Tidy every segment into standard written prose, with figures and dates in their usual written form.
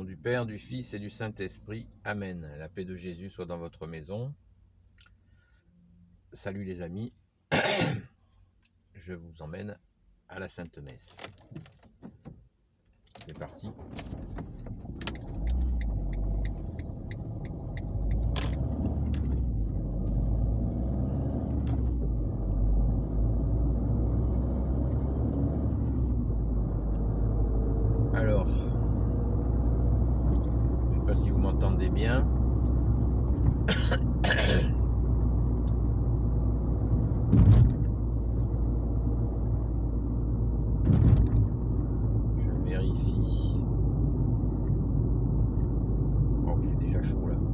nom du Père, du Fils et du Saint-Esprit. Amen. La paix de Jésus soit dans votre maison. Salut les amis. Je vous emmène à la Sainte Messe. C'est parti. Alors, je ne sais pas si vous m'entendez bien. Je vérifie. Oh, il fait déjà chaud là.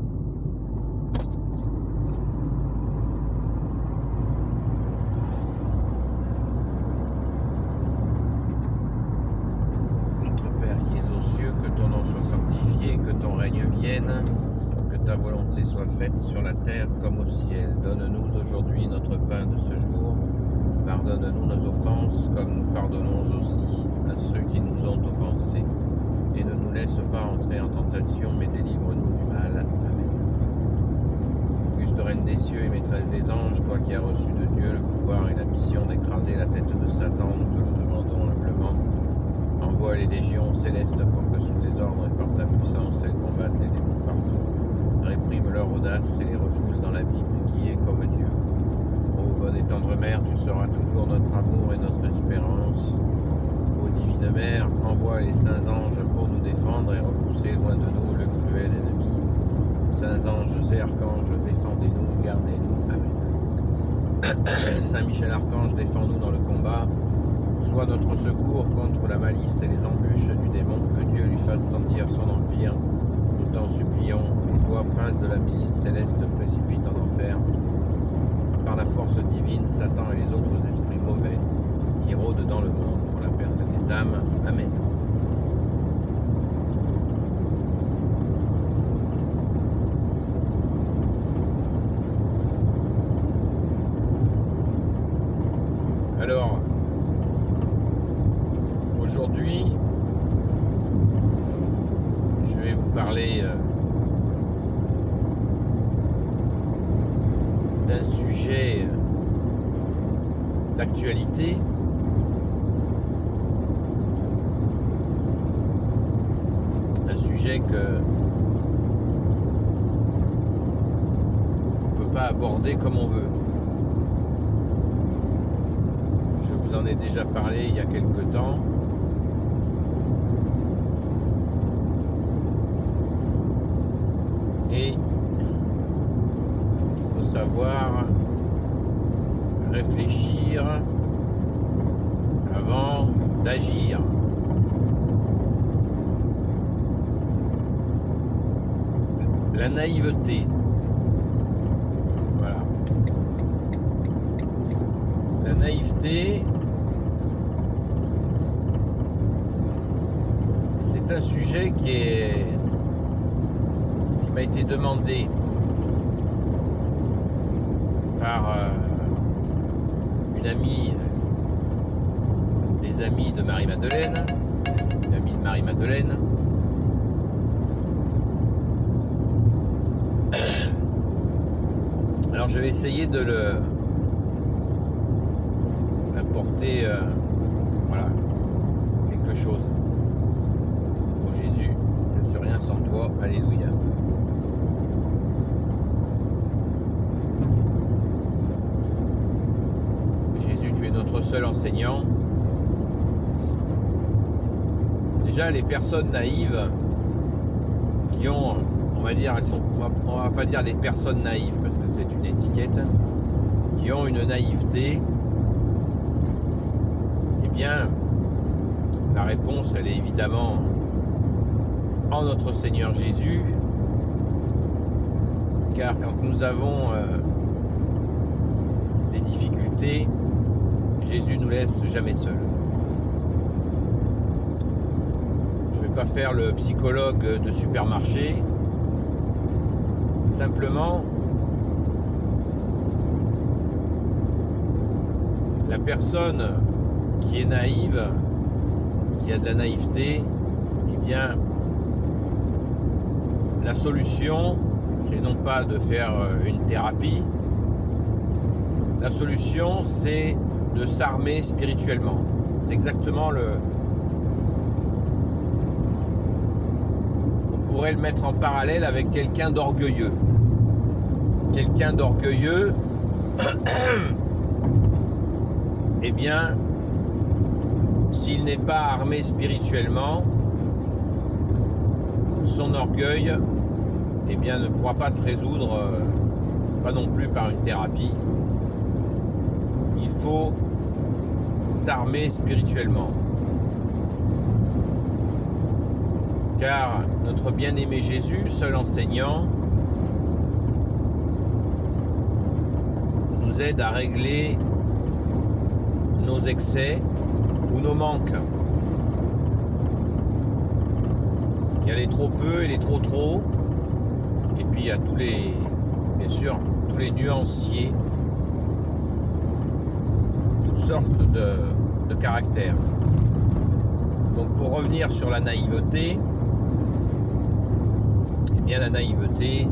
Notre Père qui es aux cieux, que ton nom soit sanctifié, que ton règne vienne, que ta volonté soit faite sur la terre comme au ciel. Donne-nous aujourd'hui notre pain de ce jour. Pardonne-nous nos offenses, comme nous pardonnons aussi à ceux qui nous ont offensés. Et ne nous laisse pas entrer en tentation, mais délivre-nous du mal. Amen. Auguste Reine des cieux et maîtresse des anges, toi qui as reçu de Dieu le pouvoir et la mission d'écraser la tête de Satan, nous te le demandons humblement. Envoie les légions célestes pour que sous tes ordres et par ta puissance, elles combattent les démons partout. Réprime leur audace et les refoule dans la Bible qui est comme Dieu. Ô bonne et tendre Mère, tu seras toujours notre amour et notre espérance. Ô divine Mère, envoie les saints anges pour nous défendre et repousser loin de nous le cruel ennemi. Saints anges et archanges, défendez-nous, gardez-nous. Amen. Saint Michel Archange, défends-nous dans le combat. Sois notre secours contre la malice et les embûches du démon. Que Dieu lui fasse sentir son empire. Nous t'en supplions. Et toi, prince de la milice céleste, précipite en enfer. Par la force divine, Satan et les autres esprits mauvais qui rôdent dans le monde pour la perte des âmes. Amen. Alors, aujourd'hui, je vais vous parler d'un sujet d'actualité, un sujet qu'on ne peut pas aborder comme on veut. Je vous en ai déjà parlé il y a quelque temps. Et il faut savoir réfléchir avant d'agir. La naïveté. Voilà. La naïveté, c'est un sujet qui m'a été demandé par une amie, des amis de Marie-Madeleine, une amie de Marie-Madeleine. Alors je vais essayer de d'apporter voilà, quelque chose. Ô Jésus, je ne suis rien sans toi, alléluia. Jésus, tu es notre seul enseignant. Déjà, les personnes naïves qui ont, on va dire, on va pas dire les personnes naïves parce que c'est une étiquette, qui ont une naïveté, eh bien, la réponse, elle est évidemment en notre Seigneur Jésus, car quand nous avons des difficultés, Jésus nous laisse jamais seuls. Je ne vais pas faire le psychologue de supermarché. Simplement, la personne qui est naïve, qui a de la naïveté, eh bien, la solution, c'est non pas de faire une thérapie, la solution, c'est de s'armer spirituellement. C'est exactement on pourrait le mettre en parallèle avec quelqu'un d'orgueilleux. Quelqu'un d'orgueilleux, eh bien, s'il n'est pas armé spirituellement, son orgueil, eh bien, ne pourra pas se résoudre, pas non plus par une thérapie. Il faut s'armer spirituellement. Car notre bien-aimé Jésus, seul enseignant, nous aide à régler nos excès ou nos manques. Il y a les trop peu et les trop trop, et puis il y a bien sûr, tous les nuanciers, toutes sortes de caractères. Donc pour revenir sur la naïveté, eh bien la naïveté,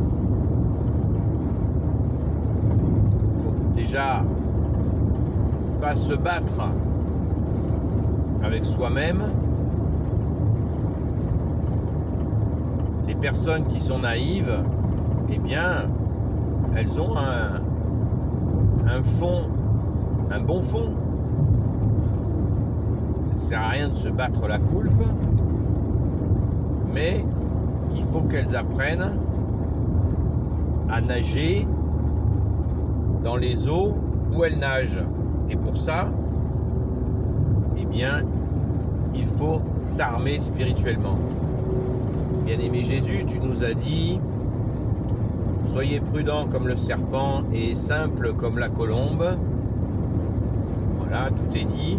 il faut déjà pas se battre avec soi-même. Les personnes qui sont naïves, eh bien, elles ont un fond, un bon fond. Ça ne sert à rien de se battre la coulpe, mais il faut qu'elles apprennent à nager dans les eaux où elles nagent. Et pour ça, eh bien, il faut s'armer spirituellement. Bien-aimé Jésus, tu nous as dit, soyez prudents comme le serpent et simples comme la colombe. Voilà, tout est dit.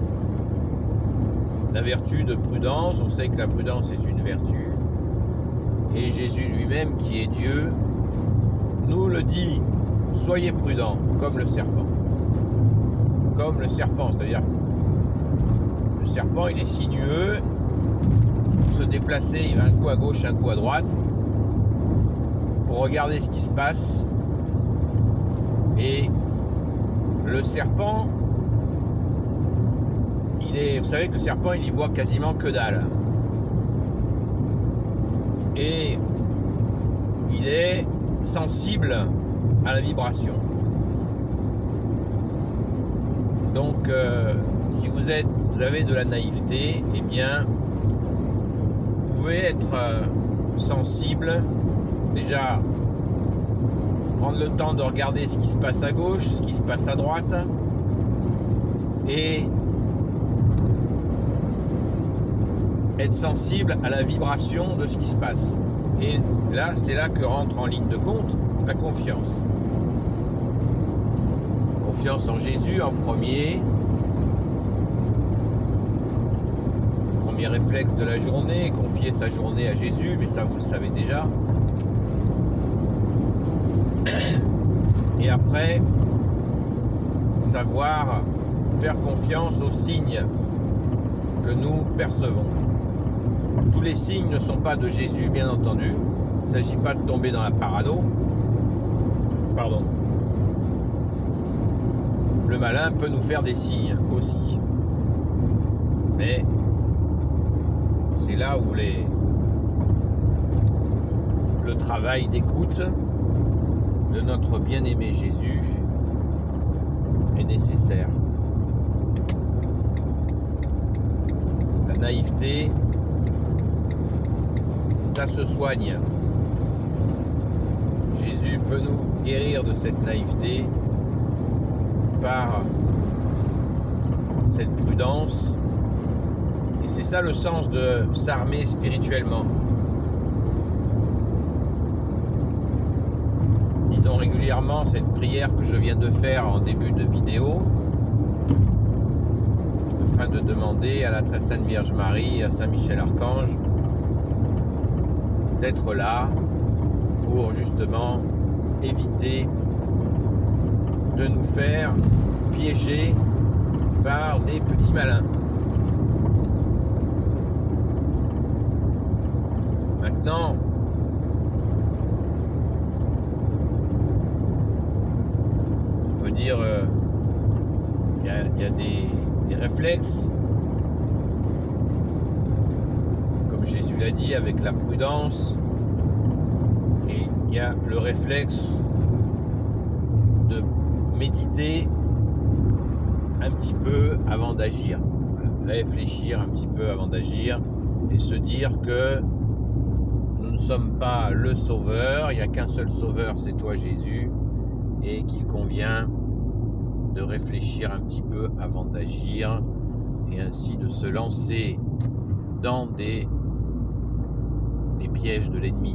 La vertu de prudence, on sait que la prudence est une vertu. Et Jésus lui-même, qui est Dieu, nous le dit, soyez prudents comme le serpent. Comme le serpent, c'est-à-dire le serpent, il est sinueux, pour se déplacer, il va un coup à gauche, un coup à droite, pour regarder ce qui se passe. Et le serpent, vous savez que le serpent, il y voit quasiment que dalle. Et il est sensible à la vibration. Donc, si vous avez de la naïveté, eh bien, vous pouvez être sensible, déjà prendre le temps de regarder ce qui se passe à gauche, ce qui se passe à droite, et être sensible à la vibration de ce qui se passe. Et là, c'est là que rentre en ligne de compte la confiance. Confiance en Jésus en premier. Premier réflexe de la journée, confier sa journée à Jésus, mais ça vous le savez déjà. Et après, savoir faire confiance aux signes que nous percevons. Tous les signes ne sont pas de Jésus, bien entendu. Il ne s'agit pas de tomber dans la parano. Pardon. Le malin peut nous faire des signes aussi. Mais c'est là où le travail d'écoute de notre bien-aimé Jésus est nécessaire. La naïveté, ça se soigne. Jésus peut nous guérir de cette naïveté par cette prudence. Et c'est ça le sens de s'armer spirituellement. Disons régulièrement cette prière que je viens de faire en début de vidéo, afin de demander à la très sainte Vierge Marie et à Saint Michel Archange d'être là pour justement éviter de nous faire piéger par des petits malins. Maintenant, il y a des réflexes, comme Jésus l'a dit, avec la prudence, et il y a le réflexe de méditer un petit peu avant d'agir, voilà, réfléchir un petit peu avant d'agir et se dire que nous ne sommes pas le sauveur, il n'y a qu'un seul sauveur, c'est toi Jésus, et qu'il convient de réfléchir un petit peu avant d'agir et ainsi de se lancer dans des pièges de l'ennemi.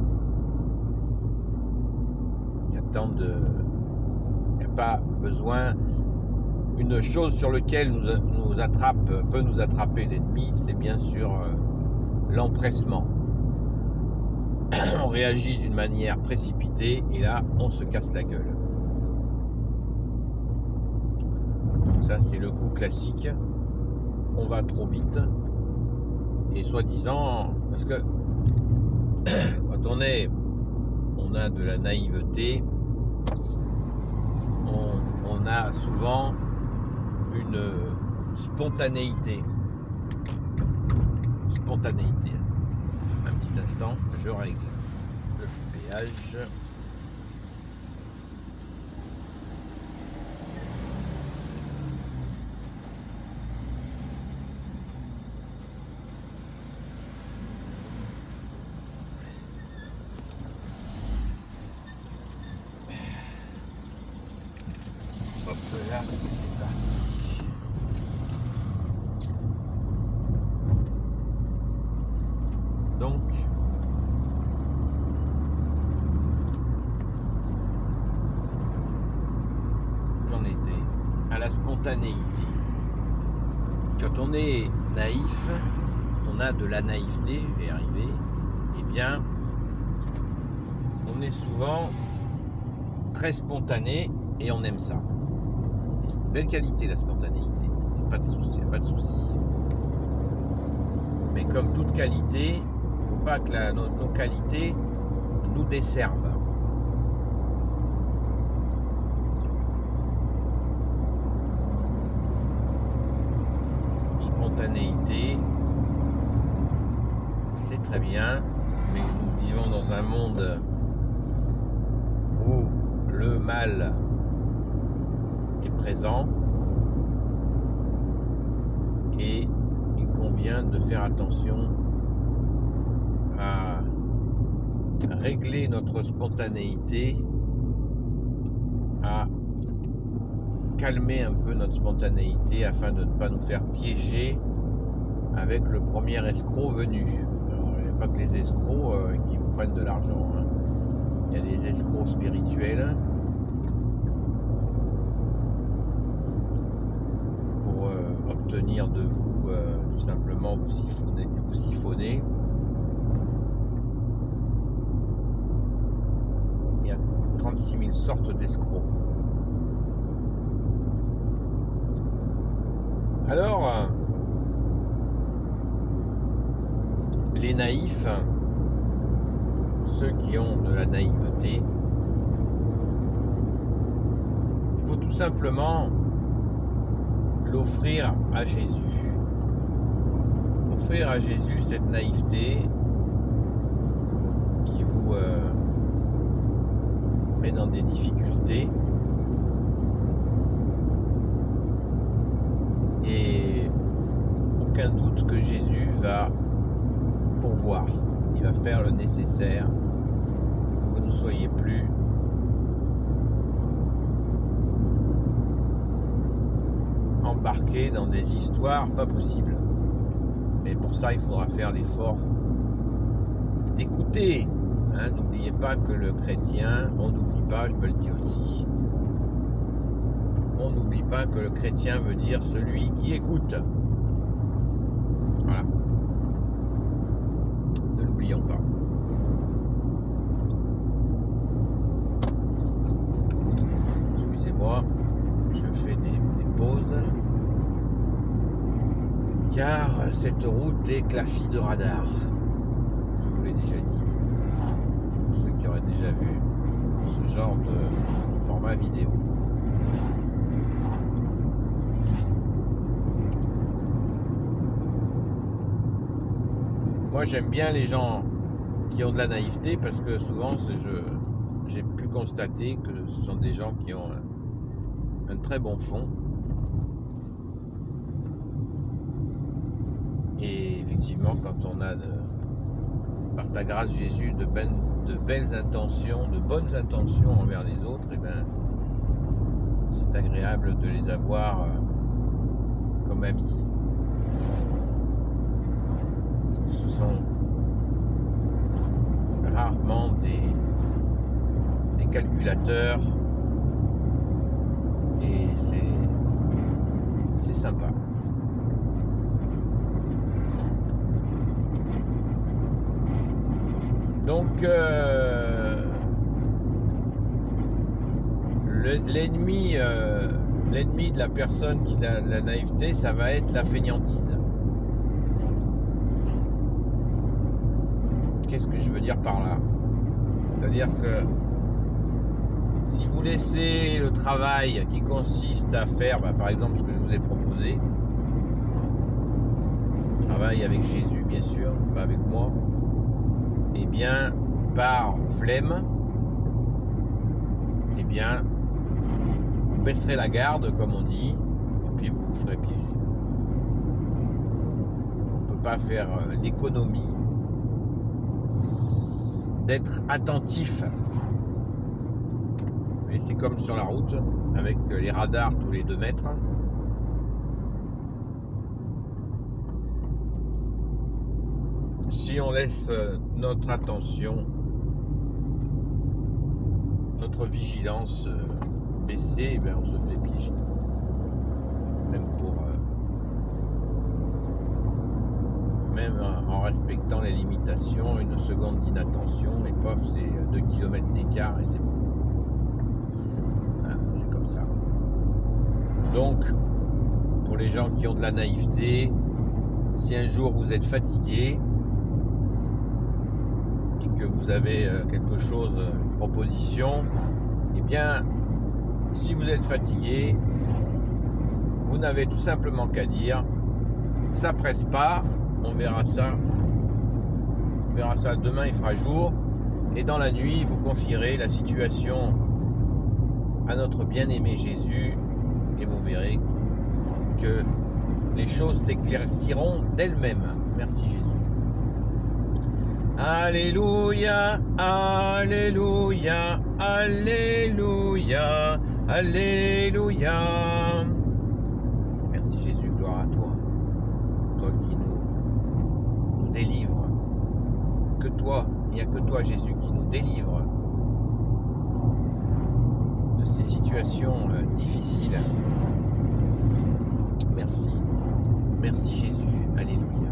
Il n'y a pas besoin. Une chose sur laquelle peut nous attraper l'ennemi, c'est bien sûr l'empressement. On réagit d'une manière précipitée et là, on se casse la gueule. Donc ça, c'est le coup classique. On va trop vite. Et soi-disant, parce que quand on a de la naïveté, on a souvent une spontanéité. Un petit instant, je règle le péage. Hop là, c'est parti. Donc, j'en étais à la spontanéité. Quand on est naïf, quand on a de la naïveté, je vais y arriver, eh bien, on est souvent très spontané et on aime ça. C'est une belle qualité, la spontanéité. Il n'y a pas de souci. Mais comme toute qualité, il ne faut pas que nos qualités nous desservent. Spontanéité, c'est très bien, mais nous vivons dans un monde où le mal est présent et il convient de faire attention à régler notre spontanéité, à calmer un peu notre spontanéité afin de ne pas nous faire piéger avec le premier escroc venu. Alors, il n'y a pas que les escrocs qui vous prennent de l'argent, hein. Il y a des escrocs spirituels pour obtenir de vous tout simplement vous siphonner. Il y a 36 000 sortes d'escrocs. Alors, les naïfs, ceux qui ont de la naïveté, il faut tout simplement l'offrir à Jésus. Offrir à Jésus cette naïveté qui vous met dans des difficultés. Et aucun doute que Jésus va pourvoir. Il va faire le nécessaire, que vous ne soyez plus embarqués dans des histoires pas possibles. Mais pour ça, il faudra faire l'effort d'écouter. Hein, n'oubliez pas que le chrétien, on n'oublie pas, je me le dis aussi, on n'oublie pas que le chrétien veut dire celui qui écoute. Voilà. Ne l'oublions pas. Excusez-moi, je fais des pauses. Car cette route est clafie de radar. Je vous l'ai déjà dit. Pour ceux qui auraient déjà vu ce genre de format vidéo. moi j'aime bien les gens qui ont de la naïveté parce que souvent j'ai pu constater que ce sont des gens qui ont un très bon fond. Et effectivement, quand on a, par ta grâce Jésus, de belles intentions, de bonnes intentions envers les autres, et ben, c'est agréable de les avoir comme amis. Parce que ce sont rarement des calculateurs et c'est sympa. Donc l'ennemi de la personne qui a de la naïveté, ça va être la fainéantise. Qu'est-ce que je veux dire par là? C'est-à-dire que si vous laissez le travail qui consiste à faire, par exemple ce que je vous ai proposé, travail avec Jésus bien sûr, pas avec moi, et bien par flemme, et bien vous baisserez la garde comme on dit, et puis vous vous ferez piéger. On ne peut pas faire l'économie d'être attentif. Et c'est comme sur la route, avec les radars tous les 2 mètres. Si on laisse notre attention, notre vigilance baisser, eh bien on se fait piéger. Même en respectant les limitations, une seconde d'inattention, et pof, c'est 2 km d'écart et c'est bon. Voilà, c'est comme ça. Donc, pour les gens qui ont de la naïveté, si un jour vous êtes fatigué et que vous avez quelque chose, une proposition, eh bien, si vous êtes fatigué, vous n'avez tout simplement qu'à dire « ça presse pas ». On verra ça demain, il fera jour, et dans la nuit vous confierez la situation à notre bien-aimé Jésus et vous verrez que les choses s'éclairciront d'elles-mêmes. Merci Jésus. Alléluia, alléluia, alléluia, alléluia. Merci Jésus, gloire à toi. Toi qui nous délivre. Que toi, il n'y a que toi Jésus qui nous délivre de ces situations difficiles. Merci. Merci Jésus. Alléluia.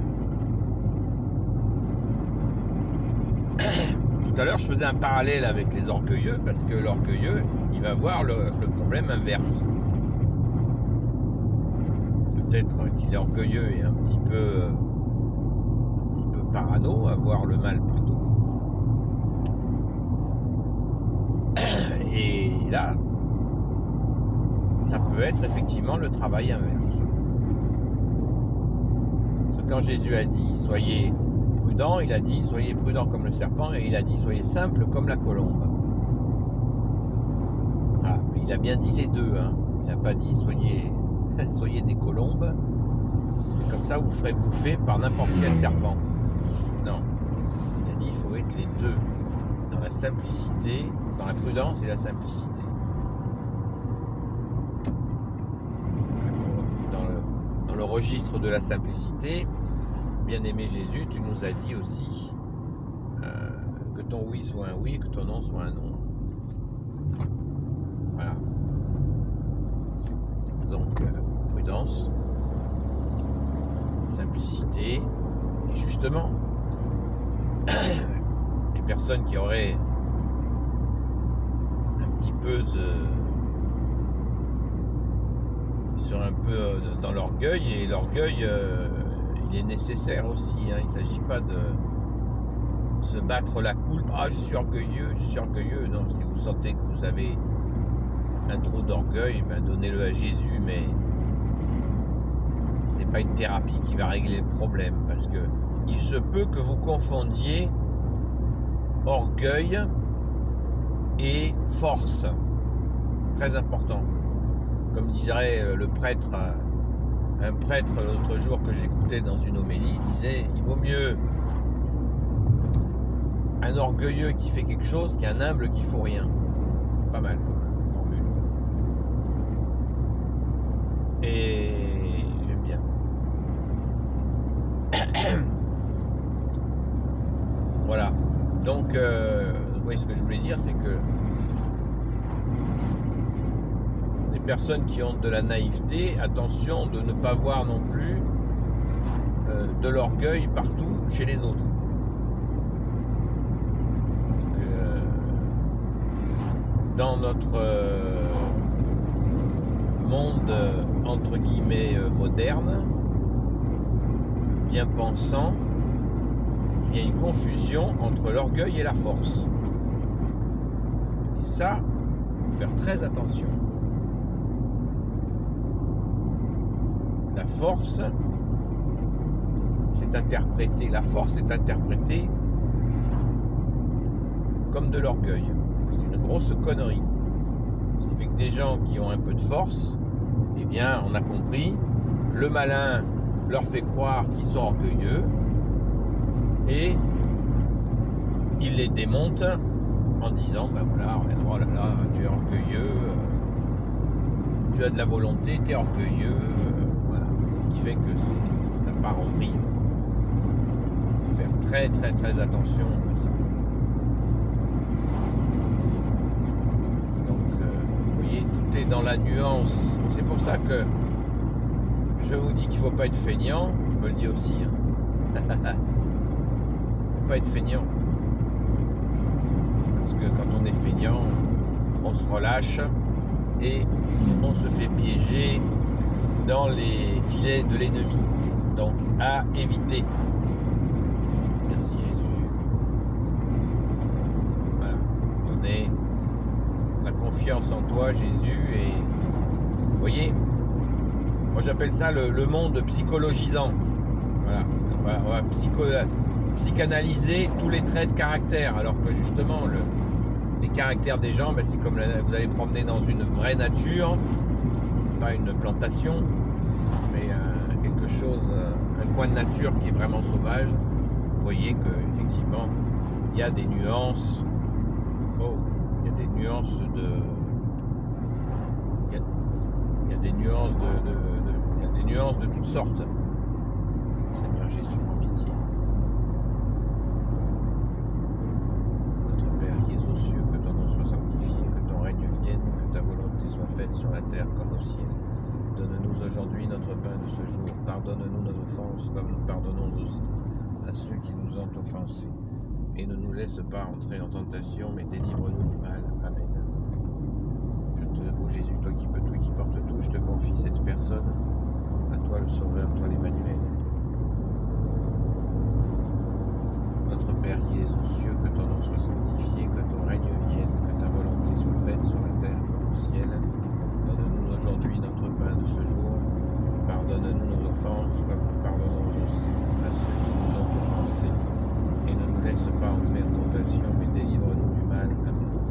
Tout à l'heure, je faisais un parallèle avec les orgueilleux parce que l'orgueilleux, il va voir le problème inverse. Peut-être qu'il est orgueilleux et un petit peu parano à voir le mal partout. Et là, ça peut être effectivement le travail inverse. Parce que quand Jésus a dit soyez prudents, il a dit soyez prudents comme le serpent, et il a dit soyez simples comme la colombe. Ah, mais il a bien dit les deux, hein. Il n'a pas dit soyez des colombes, comme ça vous ferez bouffer par n'importe quel serpent. Non, il a dit il faut être les deux, dans la simplicité, dans la prudence et la simplicité. Dans le registre de la simplicité, bien-aimé Jésus, tu nous as dit aussi que ton oui soit un oui, que ton non soit un non. Voilà. Donc, prudence, simplicité, et justement, les personnes qui auraient un petit peu ils sont un peu dans l'orgueil, et l'orgueil il est nécessaire aussi, hein. Il ne s'agit pas de se battre la coulpe, ah je suis orgueilleux, non, si vous sentez que vous avez un trop d'orgueil, ben donnez-le à Jésus, mais c'est pas une thérapie qui va régler le problème, parce que il se peut que vous confondiez orgueil et force. Très important. Comme dirait le prêtre, un prêtre l'autre jour que j'écoutais dans une homélie, il disait il vaut mieux un orgueilleux qui fait quelque chose qu'un humble qui fout rien. Pas mal comme formule. Et j'aime bien. Voilà. Donc, oui, ce que je voulais dire, c'est que les personnes qui ont de la naïveté, attention de ne pas voir non plus de l'orgueil partout chez les autres. Parce que dans notre monde, entre guillemets, moderne, bien pensant, il y a une confusion entre l'orgueil et la force. Et ça, il faut faire très attention. La force, la force est interprétée comme de l'orgueil. C'est une grosse connerie. Ce qui fait que des gens qui ont un peu de force, eh bien, on a compris, le malin leur fait croire qu'ils sont orgueilleux et il les démonte en disant, ben voilà, oh là là, tu es orgueilleux, tu as de la volonté, tu es orgueilleux, voilà. Ce qui fait que ça part en vrille. Il faut faire très très très attention à ça. Tout est dans la nuance. C'est pour ça que je vous dis qu'il ne faut pas être feignant. Je me le dis aussi. Il ne faut pas être feignant. Parce que quand on est feignant, on se relâche et on se fait piéger dans les filets de l'ennemi. Donc à éviter. Merci Jésus. Voilà. On a confiance en toi Jésus et vous voyez, moi j'appelle ça le monde psychologisant. Voilà. On va psychanalyser tous les traits de caractère, alors que justement les caractères des gens, ben, c'est comme vous allez promener dans une vraie nature, pas une plantation, mais quelque chose, un coin de nature qui est vraiment sauvage. Vous voyez que effectivement il y a des nuances. Il y a des nuances de toutes sortes. Seigneur Jésus, prends pitié. Notre Père qui es aux cieux, que ton nom soit sanctifié, que ton règne vienne, que ta volonté soit faite sur la terre comme au ciel. Donne-nous aujourd'hui notre pain de ce jour. Pardonne-nous nos offenses, comme nous pardonnons aussi à ceux qui nous ont offensés. Et ne nous laisse pas entrer en tentation, mais délivre-nous du mal. Amen. Oh Jésus, toi qui peux tout et qui porte tout, je te confie cette personne. À toi le Sauveur, toi l'Emmanuel. Notre Père qui es aux cieux, que ton nom soit sanctifié, que ton règne vienne, que ta volonté soit faite sur la terre comme au ciel. Donne-nous aujourd'hui notre pain de ce jour. Pardonne-nous nos offenses, comme nous pardonnons aussi à ceux qui nous ont offensés. Et ne nous laisse pas entrer en tentation, mais délivre-nous du mal. Amen.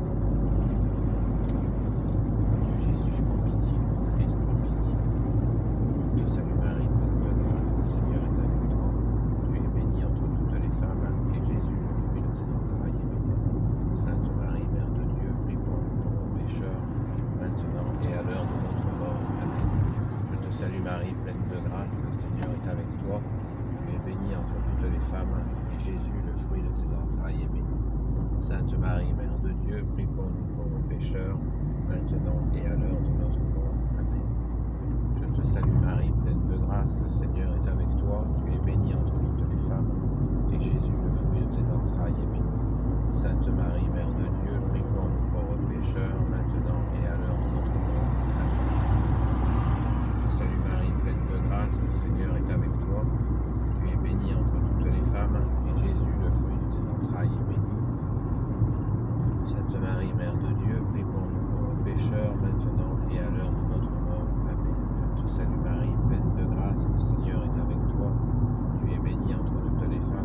Dieu Jésus, prends pitié. Christ, prends pitié. Je te salue Marie, pleine de grâce, le Seigneur est avec toi. Tu es bénie entre toutes les femmes, et Jésus, le fruit de tes entrailles, est béni. Sainte Marie, Mère de Dieu, prie pour nous pauvres pécheurs, maintenant et à l'heure de notre mort. Amen. Je te salue Marie, pleine de grâce, le Seigneur est avec toi. Tu es bénie entre toutes les femmes, et Jésus, le fruit de tes entrailles, est béni. Sainte Marie, Mère de Dieu, prie pour nous pauvres pécheurs, maintenant et à l'heure de notre mort. Amen. Je te salue Marie, pleine de grâce, le Seigneur est avec toi. Tu es bénie entre toutes les femmes, et Jésus, le fruit de tes entrailles, est béni. Sainte Marie, Mère de Dieu, prie pour nous pauvres pécheurs, maintenant et à l'heure de notre mort. Amen. Je te salue Marie, pleine de grâce, le Seigneur est avec toi. Tu es bénie entre toutes les femmes, et Jésus, le fruit de tes entrailles, est béni. Sainte Marie, Mère de Dieu, prie pour nous pauvres pécheurs, maintenant et à l'heure de notre mort. Amen. Je te salue Marie, pleine de grâce, le Seigneur est avec toi. Tu es bénie entre toutes les femmes,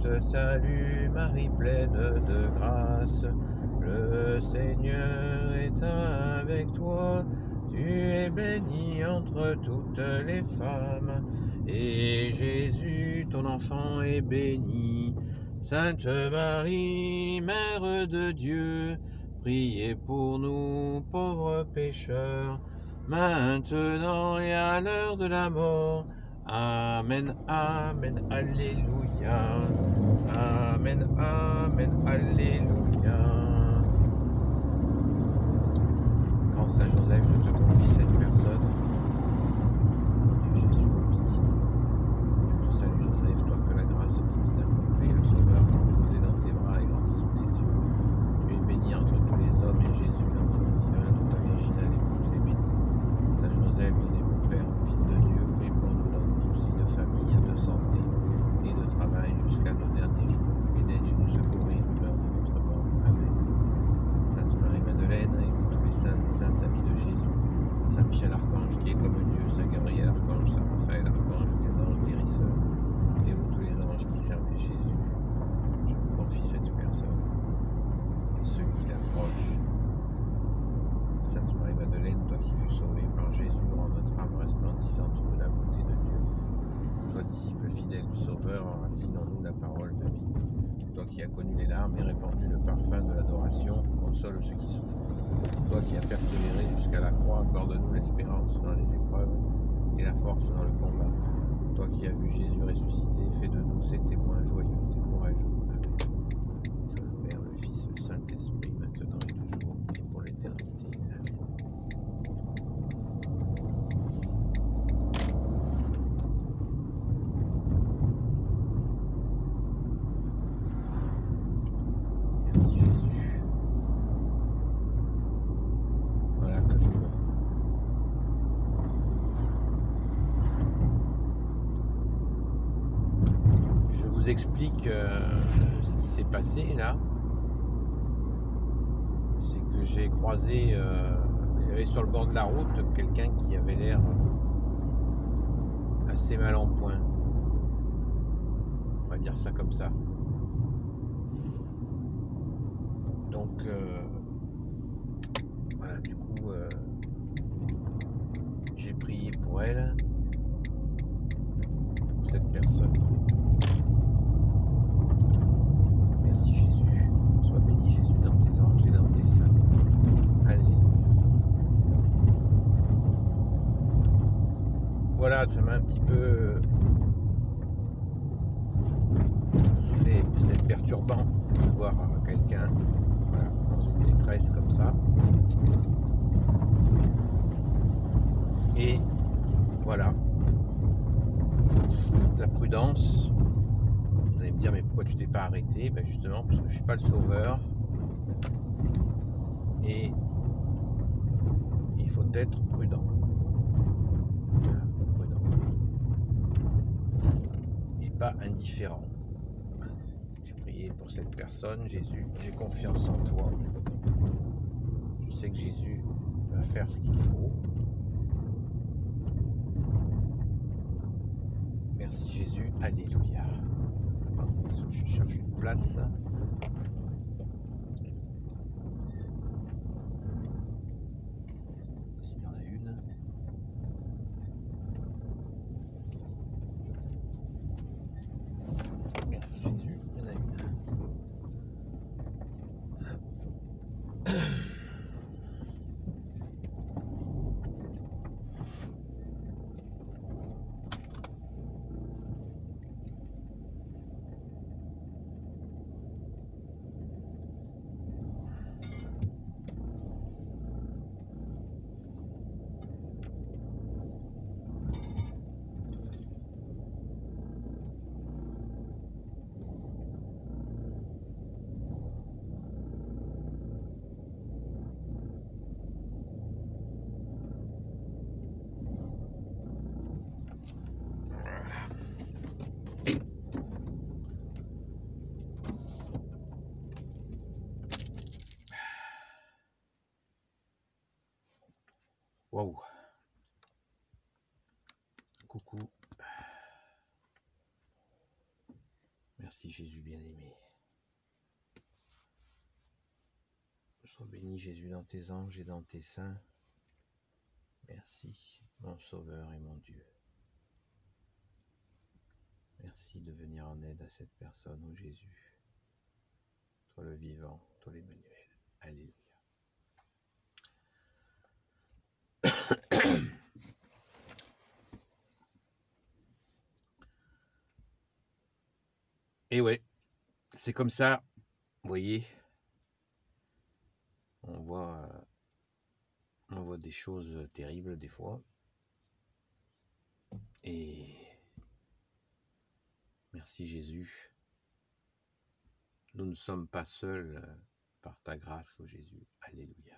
te salue, Marie pleine de grâce. Le Seigneur est avec toi. Tu es bénie entre toutes les femmes, et Jésus, ton enfant, est béni. Sainte Marie, Mère de Dieu, priez pour nous, pauvres pécheurs, maintenant et à l'heure de la mort. Amen, amen, alléluia. Amen, amen, alléluia. Grand Saint Joseph, je te confie cette personne. Mon Dieu Jésus, pitié. Je te salue Joseph, toi que la grâce divine a comblé, le Sauveur posé dans tes bras et grandi sous tes yeux. Tu es béni entre tous les hommes, et Jésus, l'enfant divin de ta virginale épouse, est béni. Saint Joseph, donné pour Père au Fils de Dieu, prie pour nous dans nos soucis de famille, de santé et de travail jusqu'à nos derniers jours. Et daigne nous secourir à l'heure de notre mort. Amen. Sainte Marie-Madeleine, et vous tous les saints et saintes amis de Jésus, Saint Michel Archange qui est comme Dieu, Saint Gabriel Archange, Saint Raphaël Archange, des anges guérisseurs, et vous tous les anges qui servez Jésus, je vous confie cette personne et ceux qui l'approchent. Sainte Marie-Madeleine, toi qui fus sauvée par Jésus, rends notre âme resplendissante de la beauté de Dieu. Toi, disciple fidèle du Sauveur, enracine en nous la parole de vie. Toi qui as connu les larmes et répandu le parfum de l'adoration, console ceux qui souffrent. Toi qui as persévéré jusqu'à la croix, accorde-nous l'espérance dans les épreuves et la force dans le combat. Toi qui as vu Jésus ressuscité, fais de nous ces témoins joyeux et courageux. Amen. Soit le Père, le Fils, le Saint-Esprit, maintenant et toujours, et pour l'éternité. Amen. Merci Jésus. Voilà que je vous explique ce qui s'est passé là. C'est que j'ai croisé, il y avait sur le bord de la route quelqu'un qui avait l'air assez mal en point. On va dire ça comme ça. Donc voilà, du coup j'ai prié pour elle, pour cette personne. Merci Jésus. Sois béni Jésus dans tes anges et dans tes saints. Alléluia. Voilà, ça m'a un petit peu... C'est perturbant de voir quelqu'un, voilà, dans une détresse comme ça. Et voilà, la prudence. Vous allez me dire, mais pourquoi tu t'es pas arrêté? Ben justement, parce que je suis pas le sauveur. Et il faut être prudent. Voilà, prudent. Et pas indifférent. J'ai prié pour cette personne, Jésus. J'ai confiance en toi. Je sais que Jésus va faire ce qu'il faut. Merci Jésus. Alléluia. Je cherche une place. S'il y en a une. Merci Jésus, il y en a une. Waouh. Coucou. Merci Jésus bien-aimé. Sois béni Jésus dans tes anges et dans tes saints. Merci mon Sauveur et mon Dieu. Merci de venir en aide à cette personne, ô Jésus. Toi le vivant, toi l'Emmanuel. Alléluia. Et ouais, c'est comme ça, vous voyez, on voit des choses terribles des fois. Et merci Jésus, nous ne sommes pas seuls par ta grâce, ô Jésus. Alléluia.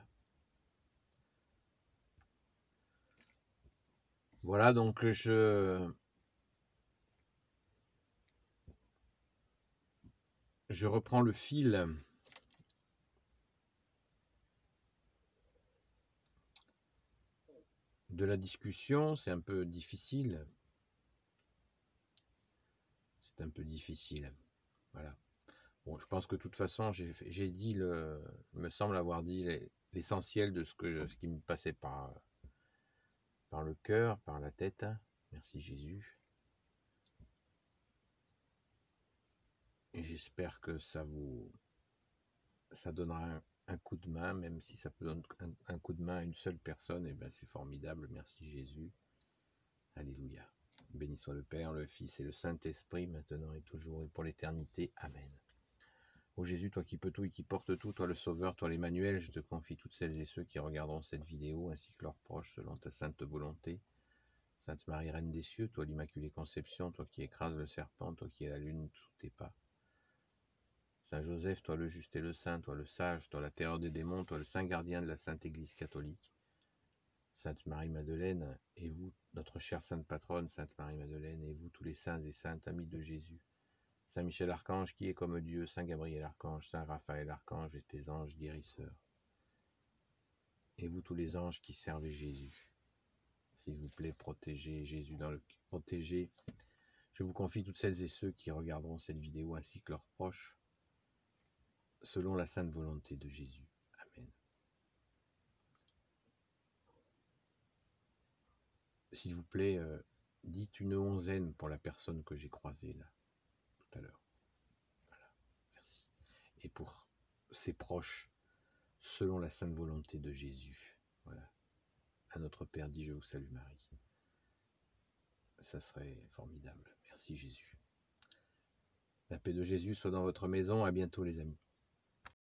Voilà, donc je reprends le fil de la discussion. C'est un peu difficile. C'est un peu difficile. Voilà. Bon, je pense que de toute façon, j'ai dit, il me semble avoir dit l'essentiel de ce qui me passait par le cœur, par la tête. Merci Jésus. Et j'espère que ça donnera un coup de main, même si ça peut donner un coup de main à une seule personne, et ben c'est formidable. Merci Jésus. Alléluia. Béni soit le Père, le Fils et le Saint-Esprit, maintenant et toujours et pour l'éternité. Amen. Ô Jésus, toi qui peux tout et qui portes tout, toi le Sauveur, toi l'Emmanuel, je te confie toutes celles et ceux qui regarderont cette vidéo, ainsi que leurs proches, selon ta sainte volonté. Sainte Marie, Reine des cieux, toi l'Immaculée Conception, toi qui écrases le serpent, toi qui es la lune sous tes pas. Saint Joseph, toi le juste et le saint, toi le sage, toi la terreur des démons, toi le saint gardien de la Sainte Église catholique. Sainte Marie-Madeleine, et vous, notre chère Sainte Patronne, Sainte Marie-Madeleine, et vous tous les saints et saintes amis de Jésus. Saint Michel Archange, qui est comme Dieu, Saint Gabriel Archange, Saint Raphaël Archange et tes anges guérisseurs. Et vous tous les anges qui servez Jésus. S'il vous plaît, protégez Jésus protégez. Je vous confie toutes celles et ceux qui regarderont cette vidéo ainsi que leurs proches, selon la sainte volonté de Jésus. Amen. S'il vous plaît, dites une onzaine pour la personne que j'ai croisée là, tout à l'heure. Voilà, merci. Et pour ses proches, selon la sainte volonté de Jésus. Voilà. À notre Père dit, je vous salue Marie. Ça serait formidable. Merci Jésus. La paix de Jésus soit dans votre maison. À bientôt les amis.